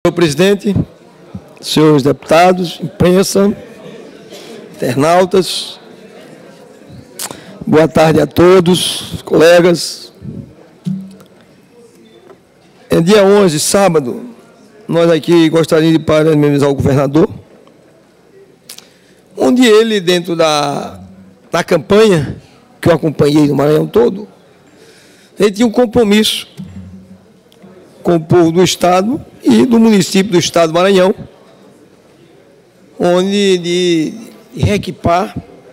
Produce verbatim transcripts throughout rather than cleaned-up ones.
Senhor presidente, senhores deputados, imprensa, internautas, boa tarde a todos, colegas. É dia onze, sábado, nós aqui gostaríamos de parabenizar o governador, onde ele, dentro da, da campanha, que eu acompanhei no Maranhão todo, ele tinha um compromisso com o povo do Estado e do município do Estado do Maranhão, onde de reequipar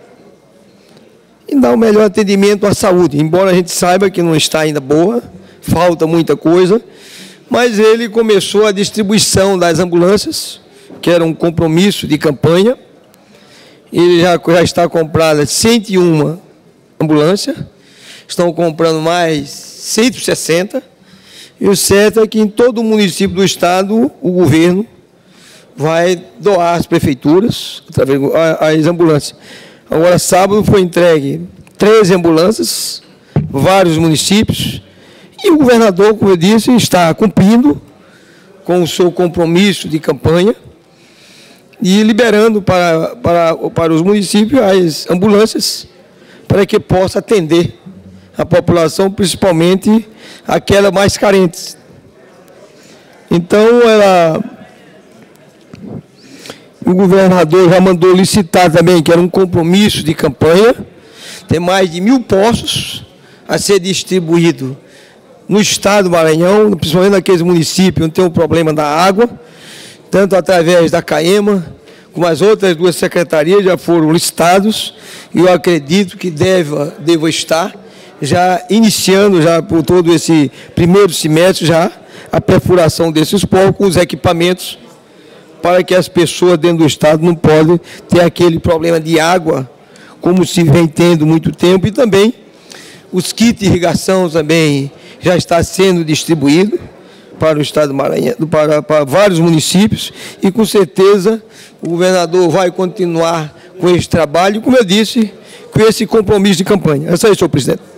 e dar o melhor atendimento à saúde, embora a gente saiba que não está ainda boa, falta muita coisa, mas ele começou a distribuição das ambulâncias, que era um compromisso de campanha. Ele já, já está comprada cento e uma ambulâncias, estão comprando mais cento e sessenta, e o certo é que em todo o município do Estado, o governo vai doar às prefeituras, através das ambulâncias. Agora, sábado, foi entregue treze ambulâncias, vários municípios, e o governador, como eu disse, está cumprindo com o seu compromisso de campanha e liberando para, para, para os municípios as ambulâncias para que possa atender a população, principalmente aquela mais carente. Então, ela, o governador já mandou licitar também, que era um compromisso de campanha, tem mais de mil postos a ser distribuído no estado do Maranhão, principalmente naqueles municípios onde tem o problema da água, tanto através da CAEMA, como as outras duas secretarias já foram licitados, e eu acredito que deva, deva estar já iniciando, já por todo esse primeiro semestre, já a perfuração desses povos com os equipamentos, para que as pessoas dentro do estado não podem ter aquele problema de água, como se vem tendo muito tempo, e também os kits de irrigação também já está sendo distribuído para o estado do Maranhão, para, para vários municípios, e com certeza o governador vai continuar com esse trabalho, como eu disse, com esse compromisso de campanha. É isso aí, senhor presidente.